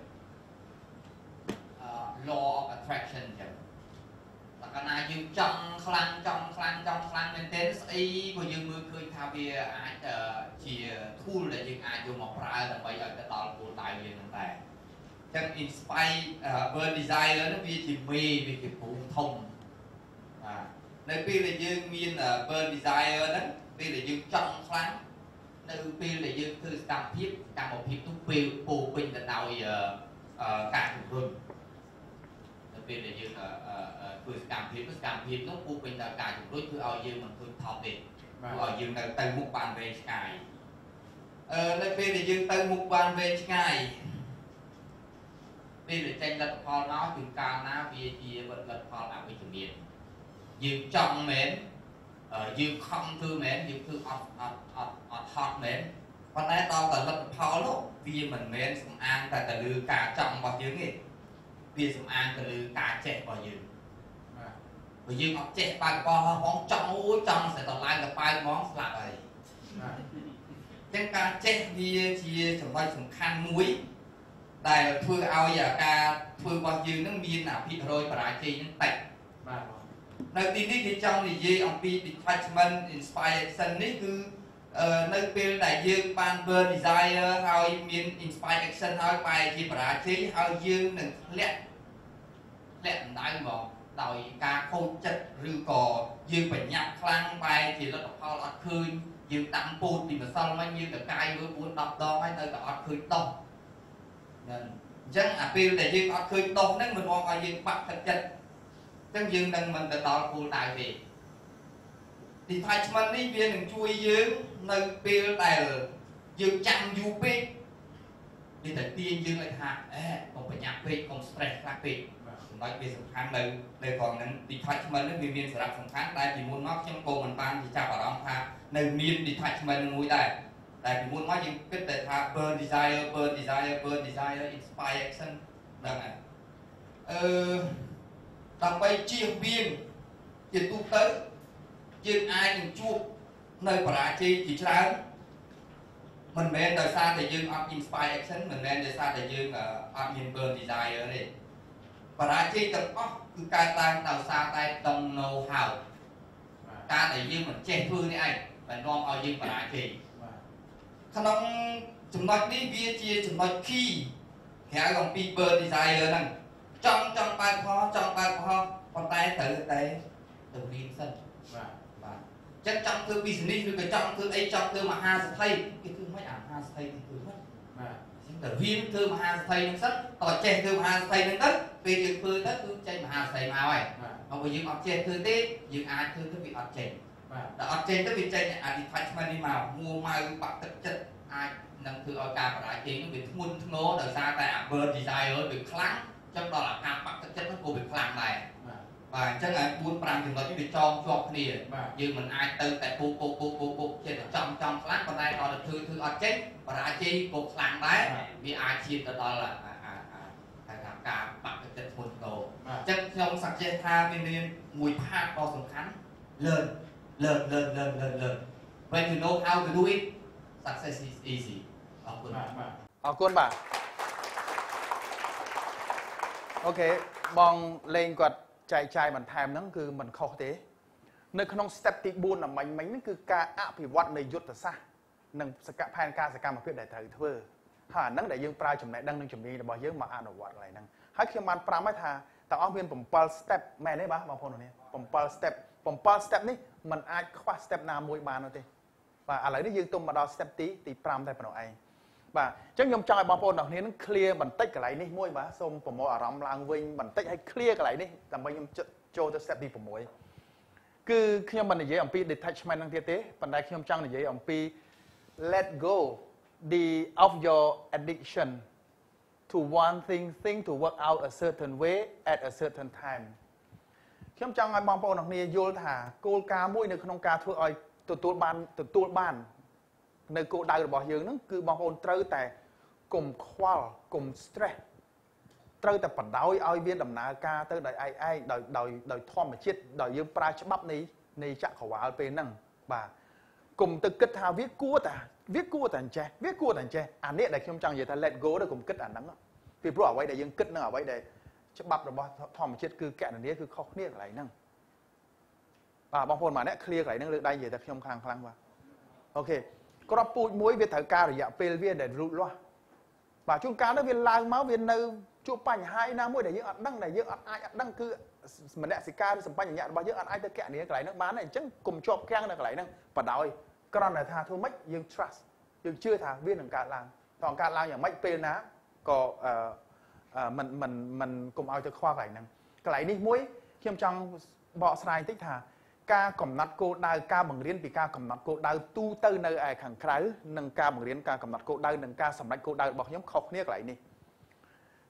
អឺ law of attraction អញ្ចឹងតែកាលណាយើងចង់ខ្លាំងចង់ខ្លាំងចង់ខ្លាំងមែនទែនស្អីក៏យើងមើលឃើញថាវាអាចជា tool ដែលយើងអាចយកមកប្រើដើម្បីឲ្យទៅដល់គោលដៅយើងហ្នឹងដែរអញ្ចឹង inspire burn desire ហ្នឹងវាជាមេវាជាភូមិធំបាទនៅពេលដែលយើងមាន burn desire ហ្នឹងពេលដែលយើងចង់ខ្លាំងនៅពេលដែលយើងធ្វើសកម្មភាពកម្មភាពនោះពេលពោពេញទៅដោយការជំរុញនៅពេលដែលយើងធ្វើសកម្មភាពសកម្មភាពនោះពោពេញដោយការជំរុញធ្វើឲ្យយើងមិនឃើញថប់ទេធ្វើឲ្យយើងនៅទៅមុខបានវែងឆ្ងាយអឺនៅពេលដែលយើងទៅមុខបានវែងឆ្ងាយ vì để tranh lật phò nó chúng cao ná vì chia vật lật phò là vì chủ miền dương trong mến dương không thư mến dương thư ọt ọt ọt ọt hot mến còn đây tao cần lật phò lúc vì mình mến sầm an tại tại lư cả trọng vào dương ấy vì sầm an tại lư cả trẻ vào dương vì dương ọt trẻ bài con món trong ối trong sẽ tao lại gặp bài món là vậy chẳng cả chết vì chia chẳng phải sầm khăn muối đại thưa ao giờ ca thưa bao nhiêu nó miên nào bị rồi và đại chi những tệ nơi tin đi trong thì gì ông pi detachment inspiration đấy cứ nơi bên đại dương ban bơ desire how miên inspiration how bài chi và đại chi how dương đừng lẹ lẹ đại mà đòi ca khâu chất rư cò dương phải nhập khăn bài chỉ là tập how là khơi dương tạm bùn thì mà xong anh như cả cay với buôn đọc đó hay nơi cả khơi đông chẳng à phiêu để dương ở khơi đông nên mình mong ở dương bắt thật chất chẳng dương đang mình từ đó phụ đại về thì thay mình đi viên đừng chui dương nơi phiêu đại dương chăm du pê thì thật tiên dương lại hạ còn phải nhạc pê còn stress khác pê nói về sẵn kháng nơi nơi còn nâng thì thay mình nó vì miền sẽ đặt sẵn kháng đây thì muốn móc trong cô mình ban thì chào bảo ông tha nơi miền thì thay mình ngồi đây tại vì muốn nói những cái đề tha burn desire, burn desire, burn desire, inspire action đó này. Ờ, đọc bay chia viên, chia tu tới, chia ai những chuột nơi bà chi chỉ ra mình men đời xa thì dương up inspire action, mình men đời xa thì dương up in burn desire này. Bà chi tập óc cứ cai tay đầu xa tay don't know how, ca thì dương mình che phương đi anh, và non ở dương bà chi. ក្នុងចំណុចនេះវាជាចំណុច key ក្រៅអំពី bird desire ហ្នឹងចង់ចង់បើកផលចង់បើកផលប៉ុន្តែត្រូវតែទៅរៀនសិនបាទបាទចឹងចង់ធ្វើ business ឬក៏ចង់ធ្វើអីចង់ធ្វើមហាសេដ្ឋីគេធ្វើមិនអាមហាសេដ្ឋីគេធ្វើមិនបាទចឹងទៅរៀនធ្វើមហាសេដ្ឋីហ្នឹងសិនតើចេះធ្វើមហាសេដ្ឋីហ្នឹងទៅពេលយើងធ្វើទៅគឺចេញមហាសេដ្ឋីមកហើយបើបើយើងអត់ចេះធ្វើទេយើងអាចធ្វើទៅវាអត់ចេញ đã ở trên cái vị trí này à thì phải mà đi màu mua mai bạc thực chất ai nâng thư ở cả và đại nó bị muôn nó đời ra tại à bird desire bị kháng trong đó là hàm bạc thực chất nó cũng bị kháng này và chắc là buôn prang thì nó chỉ bị cho cho kia như mình ai từ tại cô cô cô cô cô trên trong trong kháng còn đây đó là thư thư ở chết và đại chi cô kháng đấy vì ai chia từ đó là cả bạc thực chất muôn đồ chắc trong sạch trên tha bên liên mùi pha to sủng khánh lên learn, learn, learn, learn, learn. When you know how to do it, success is easy. ขอบคุณขอบคุณបាទអូខេបងលេងគាត់ចែកចាយបន្ថែមហ្នឹងគឺមិនខុសទេនៅក្នុង step ទី bốn ណាមិញមិញហ្នឹងគឺការអភិវឌ្ឍនៃយុទ្ធសាស្ត្រនិងសកផែនការសកម្មភាពដែលត្រូវធ្វើហើយអាហ្នឹងដែលយើងប្រើចំណេះដឹងនិងជំនាញរបស់យើងមកអនុវត្តកន្លែងហ្នឹងហើយខ្ញុំបានប្រាប់ឲ្យថាតើអស់មាន7 step មែនទេបាទបងប្អូននេះ7 step 7 step នេះมันអាចខ្វះ step ណាមួយបាននោះទេបាទឥឡូវនេះយើងទុំមកដល់ step ទីទី5តែប៉ុណ្ណោះឯងបាទអញ្ចឹងខ្ញុំចង់ឲ្យបងប្អូនទាំងគ្នានឹង clear បន្តិចកន្លែងនេះមួយបាទសូមប្រមូលអារម្មណ៍ឡើងវិញបន្តិចឲ្យ clear កន្លែងនេះដើម្បីខ្ញុំចូលទៅ step ទី6គឺខ្ញុំមិននិយាយអំពី detachment ហ្នឹងទៀតទេប៉ុន្តែខ្ញុំចង់និយាយអំពី let go the of your addiction to one thing thing to work out a certain way at a certain time ខ្ញុំចង់ឲ្យបងប្អូនទាំងគ្នាយល់ថាគោលការណ៍មួយនៅក្នុងការធ្វើឲ្យទទួលបានទទួលបាននៅគោលដៅរបស់យើងហ្នឹងគឺបងប្អូនត្រូវតែកុំខ្វល់កុំ stress ត្រូវតែបដ ாய் ឲ្យវាដំណើរការទៅដោយឯងឯងដោយដោយដោយធម្មជាតិដោយយើងប្រើច្បាប់នៃនៃចក្រវាលពេលហ្នឹងបាទកុំទៅគិតថាវាគួរតែវាគួរតែអញ្ចេះវាគួរតែអញ្ចេះអានេះដែលខ្ញុំចង់និយាយថា let go ទៅកុំគិតអាហ្នឹងពីព្រោះអ្វីដែលយើងគិតនឹងអ្វីដែលច្បាប់របស់ធម្មជាតិគឺកណនីគឺខុសគ្នាកន្លែងហ្នឹងបាទបងប្អូនម៉ាក់អ្នក clear កន្លែងហ្នឹងលើកដៃនិយាយតែខ្ញុំខ្លាំងខ្លាំងបាទអូខេក្របពូជមួយវាត្រូវការរយៈពេលវាដែលលូតលាស់បាទជួនកាលទៅវាឡើងមកវានៅជួបបញ្ហាណាមួយដែលយើងអត់ដឹងដែលយើងអត់អាចអត់ដឹងគឺមនសិការឬសម្បញ្ញៈរបស់យើងអត់អាចទៅកណនីកន្លែងហ្នឹងបានទេអញ្ចឹងកុំជាប់គាំងនៅកន្លែងហ្នឹងបដ ாய் គ្រាន់តែថាធ្វើម៉េចយើង trust យើងជឿថាវានឹងកើតឡើងតើកើតឡើងយ៉ាងម៉េចពេលណាក៏អឺមិនមិនមិនកុំឲ្យទៅខ្វល់កន្លែងហ្នឹងកន្លែងនេះមួយខ្ញុំចង់បកស្រាយបន្តិចថាការកំណត់គោលដៅការបង្រៀនពីការកំណត់គោលដៅទូទៅនៅឯខាងក្រៅនិងការបង្រៀនការកំណត់គោលដៅនិងការសម្រេចគោលដៅរបស់ខ្ញុំខុសគ្នាកន្លែងនេះ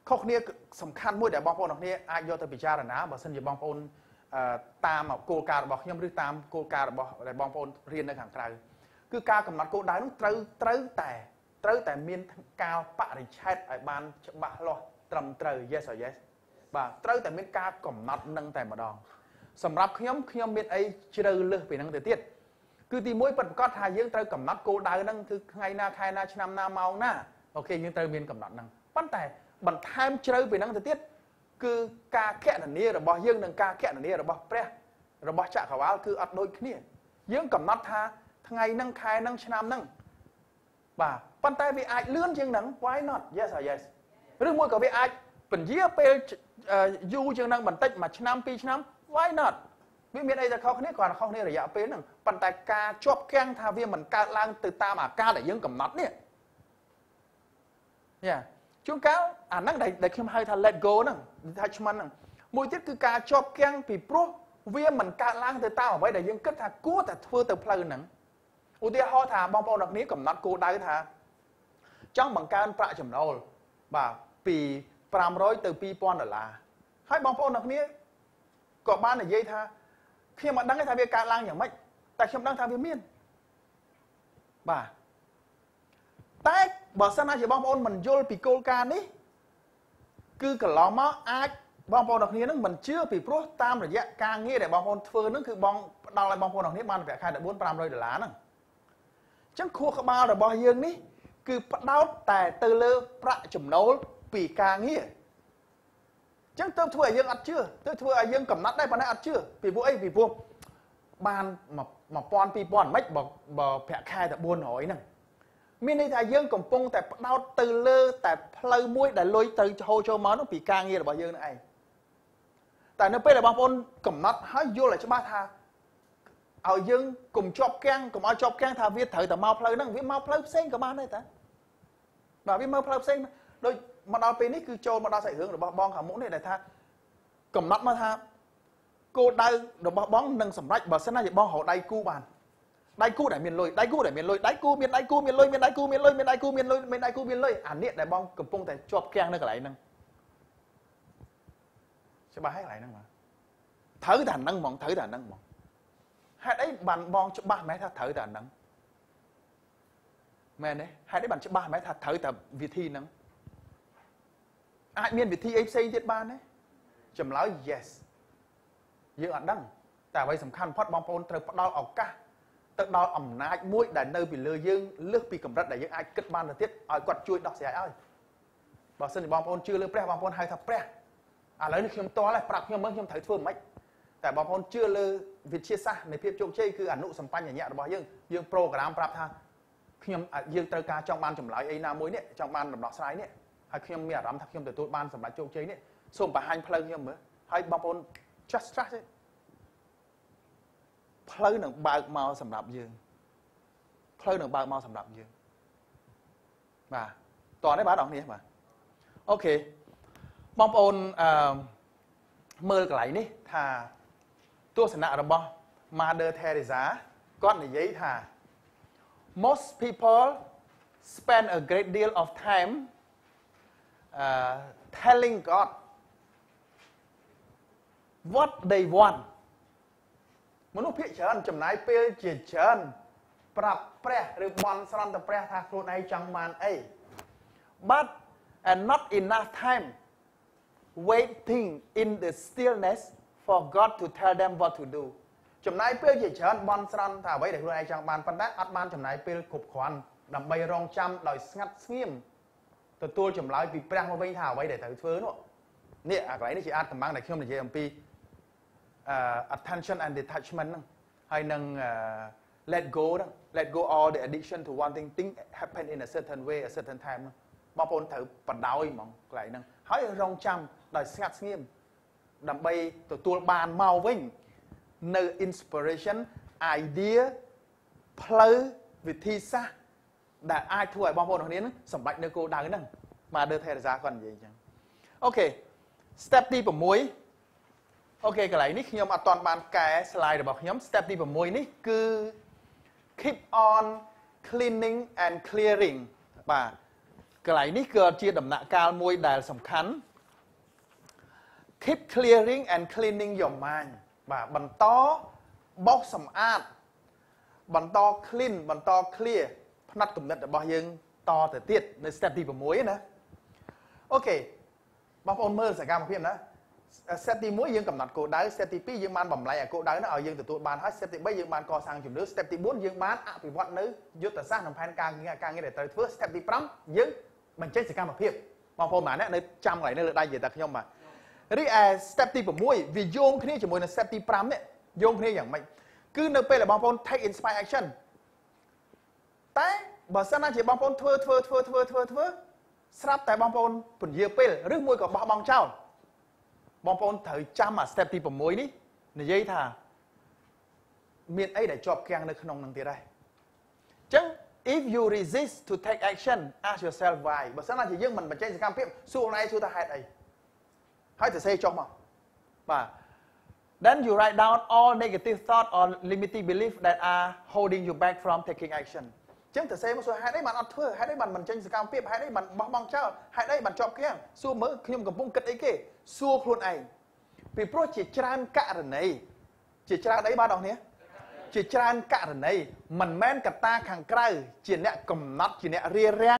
ខុសគ្នាសំខាន់មួយដែលបងប្អូនគ្នាអាចយកទៅពិចារណាបើសិនជាបងប្អូនតាមគោលការណ៍របស់ខ្ញុំឬតាមគោលការណ៍របស់ដែលបងប្អូនរៀននៅខាងក្រៅគឺការកំណត់គោលដៅនោះត្រូវត្រូវតែត្រូវតែមានកាលបរិច្ឆេទឲ្យបានច្បាស់លាស់ត្រឹមត្រូវ yes or yes បាទត្រូវតែមានការកំណត់នឹងតែម្ដងសម្រាប់ខ្ញុំខ្ញុំមានអីជ្រៅលើសពីនឹងទៅទៀតគឺទីមួយពិតប្រាកដថាយើងត្រូវកំណត់គោលដៅហ្នឹងគឺថ្ងៃណាខែណាឆ្នាំណាម៉ោងណាអូខេយើងត្រូវមានកំណត់ហ្នឹងប៉ុន្តែបន្ថែមជ្រៅពីហ្នឹងទៅទៀតគឺការកណនារបស់យើងនិងការកណនារបស់ព្រះរបស់ចក្រវាឡគឺអត់ដូចគ្នាយើងកំណត់ថាថ្ងៃហ្នឹងខែហ្នឹងឆ្នាំហ្នឹងបាទប៉ុន្តែវាអាចលឿនជាងហ្នឹង why not yes or yes ឬមួយក៏វាអាចពន្យាពេលយូរជាងហ្នឹងបន្តិចមួយឆ្នាំពីរឆ្នាំ why not វាមានអីតែខុសគ្នាគ្រាន់តែខុសគ្នារយៈពេលហ្នឹងប៉ុន្តែការជាប់គាំងថាវាមិនកើតឡើងទៅតាមអាកាសដែលយើងកំណត់នេះយ៉ាជួនកាលអាហ្នឹងដែលខ្ញុំហៅថា let go ហ្នឹងថាឆ្មាន់ហ្នឹងមួយទៀតគឺការជាប់គាំងពីព្រោះវាមិនកើតឡើងទៅតាមអ្វីដែលយើងគិតថាគួរតែធ្វើទៅផ្លូវហ្នឹងឧទាហរណ៍ថាបងប្អូនអ្នកគ្នាកំណត់គោលដៅថាចង់បង្កើនប្រាក់ចំណូលបាទពីfive hundredទៅtwo thousandដុល្លារហើយបងប្អូនអ្នកគ្នាក៏បាននិយាយថាខ្ញុំមិនដឹងថាវាកើតឡើងយ៉ាងម៉េចតែខ្ញុំដឹងថាវាមានបាទតែបើសិនណាជាបងប្អូនមិនយល់ពីគោលការណ៍នេះគឺកន្លងមកអាចបងប្អូនអ្នកគ្នានឹងមិនជឿពីព្រោះតាមរយៈការងារដែលបងប្អូនធ្វើនឹងគឺបងផ្ដល់ឲ្យបងប្អូនអ្នកគ្នាបានប្រាក់ខែfour five hundredដុល្លារហ្នឹងអញ្ចឹងខួរក្បាលរបស់យើងនេះគឺផ្ដោតតែទៅលើប្រាក់ចំណូលពីការងារអញ្ចឹងទៅធ្វើឲ្យយើងអត់ជឿទៅធ្វើឲ្យយើងកំណត់ដែរប៉ុន្តែអត់ជឿពីព្រោះអីពីព្រោះបានone thousand two thousandមិនបើបើប្រាក់ខែតែfour hundredហ្នឹងមានន័យថាយើងកំពុងតែផ្ដោតទៅលើតែផ្លូវមួយដែលលុយទៅហូរចូលមកនោះពីការងាររបស់យើងនឹងឯងតែនៅពេលដែលបងប្អូនកំណត់ហើយយល់ឲ្យច្បាស់ថាឲ្យយើងកុំជាប់គាំងកុំឲ្យជាប់គាំងថាវាត្រូវតែមកផ្លូវហ្នឹងវាមកផ្លូវផ្សេងក៏បានដែរតាបាទវាមកផ្លូវផ្សេងដូចមកដល់ពេលនេះគឺចូលមកដល់សាច់រឿងរបស់បងខាងមុខនេះដែលថាកំណត់មកថាគោលដៅរបស់បងនឹងសម្រេចបើសិនណាជាបងរកដៃគូបានដៃគូដែលមានលុយដៃគូដែលមានលុយដៃគូមានដៃគូមានលុយមានដៃគូមានលុយមានដៃគូមានលុយមានដៃគូមានលុយអានេះដែលបងកំពុងតែជាប់គាំងនៅកន្លែងហ្នឹងច្បាស់ហើយកន្លែងហ្នឹងបាទត្រូវតែហ្នឹងហ្មងត្រូវតែហ្នឹងហ្មងហេតុអីបានបងច្បាស់មែនថាត្រូវតែហ្នឹងមែនទេហេតុអីបានច្បាស់មែនថាត្រូវតែវិធីហ្នឹងអាចមានវិធីអីផ្សេងទៀតបានទេចម្លើយ yes យើងអត់ដឹងតែអ្វីសំខាន់បំផុតបងប្អូនត្រូវផ្ដល់ឱកាសទៅដល់អំណាចមួយដែលនៅពីលើយើងលើសពីកម្រិតដែលយើងអាចគិតបានទៅទៀតឲ្យគាត់ជួយដោះស្រាយឲ្យបើសិនជាបងប្អូនជឿលើព្រះបងប្អូនហៅថាព្រះឥឡូវនេះខ្ញុំតល់ហើយប្រាប់ខ្ញុំមើលខ្ញុំត្រូវធ្វើមិនតែបងប្អូនជឿលើវិទ្យាសាស្ត្រនៃភាពជោគជ័យគឺអនុសម្បញ្ញៈរបស់យើងយើងប្រូក្រាមប្រាប់ថាខ្ញុំយើងត្រូវការចង់បានចម្លើយអីណាមួយនេះចង់បានដំណោះស្រាយនេះហើយខ្ញុំមានអារម្មណ៍ថាខ្ញុំទទួលបានសម្រាប់ជោគជ័យនេះសូមបង្ហាញផ្លូវខ្ញុំមើលហើយបងប្អូន just trust it ផ្លូវនឹងបើកមកសម្រាប់យើងផ្លូវនឹងបើកមកសម្រាប់យើងបាទតោះនេះបាទបងប្អូនបាទអូខេបងប្អូនអឺមើលកន្លែងនេះថាទស្សនៈរបស់ Mother Teresa គាត់និយាយថា most people spend a great deal of time uh, telling God what they want មនុស្សភាគច្រើនចំណាយពេលជាច្រើនប្រាប់ព្រះឬបន់ស្រន់ទៅព្រះថាខ្លួនឯងចង់បានអី but and not enough time waiting in the stillness for God to tell them what to do ចំណាយពេលជាច្រើនបន់ស្រន់ថាអ្វីដែលខ្លួនឯងចង់បានប៉ុន្តែអត់បានចំណាយពេលគ្រប់គ្រាន់ដើម្បីរងចាំដោយស្ងាត់ស្ងៀមទទួលចម្លើយពីព្រះមកវិញថាអ្វីដែលត្រូវធ្វើនោះនេះអាកន្លែងនេះជាអាចកម្បាំងដែលខ្ញុំនិយាយអំពី Uh, attention and detachment ហ្នឹងហើយនឹង let go ហ្នឹង let go all the addiction to wanting things happen in a certain way a certain time ហ្នឹងបងប្អូនត្រូវបដ ாய் ហ្មងកន្លែងហ្នឹងហើយរងចាំដោយស្ងាត់ស្ងៀមដើម្បីទទួលបានមកវិញនៅ inspiration idea ផ្លូវវិធីសាស្ត្រដែលអាចធ្វើឲ្យបងប្អូនគ្នាសម្រេចនៅគោលដៅហ្នឹង Mother Teresa គាត់និយាយអញ្ចឹងអូខេ step ទីsixអូខេកន្លែងនេះខ្ញុំអត់ទាន់បានកែ slide របស់ខ្ញុំ step ទីsixនេះគឺ keep on cleaning and clearing បាទ cái này ní cơ chia đầm nạ cao môi đài sầm khánh keep clearing and cleaning your mind và bắn to bóc sầm át bắn to clean bắn to clear nát tụm nát bao nhiêu to từ tiếtใน step ที่ผมมวยนะโอเคบางคนเมื่อสกามเพียงนะ step ที่มวยยังกำหนดโกได้ step ที่ปียังมันบ่มไรอ่ะโกได้นะเอายังตัวบานให้ step ที่ใบยังมันก่อสร้างจุดนึก step ที่bốnยังมันอ่ะไปวัดนึกยุทธศาสตร์ทำแผนการงานการเงินเดือนเพื่อ step ที่ปั๊มยังมันใช้สกามเพียบบางคนมาเนี่ยในจำไหลในได้ยังแต่ขยมมารีแอ step ที่ผมมวยวิโยงขึ้นนี่จะมวยใน step ที่ปั๊มเนี่ยโยงขึ้นนี่อย่างไม่คือในเป็นแหละบางคน take inspire action แต่បើសិនណាជាបងប្អូនធ្វើធ្វើធ្វើធ្វើធ្វើធ្វើស្រាប់តែបងប្អូនពន្យាពេលឬមួយក៏បោះបង់ចោលបងប្អូនត្រូវចាំអា step ទី6នេះនិយាយថាមានអីដែលជាប់គាំងនៅក្នុងនឹងទៀតដែរអញ្ចឹង if you resist to take action ask yourself why បើសិនណាជាយើងមិនបញ្ចេញសកម្មភាពសួរខ្លួនឯងសួរថាហេតុអីហើយទៅសេចុះមកបាទ then you write down all negative thought or limiting belief that are holding you back from taking actionចឹងទៅសេមកសួរហេតុអីបានអត់ធ្វើហេតុអីបានមិនចេញសកម្មភាពហេតុអីបានបោះបង់ចោលហេតុអីបានជាប់គាំងសួរមើលខ្ញុំកំពុងគិតអីគេសួរខ្លួនឯងពីព្រោះជាច្រើនករណីជាច្រើនអីបាទបងប្អូនជាច្រើនករណីមិនមែនកត្តាខាងក្រៅជាអ្នកកំណត់ជាអ្នករារាំង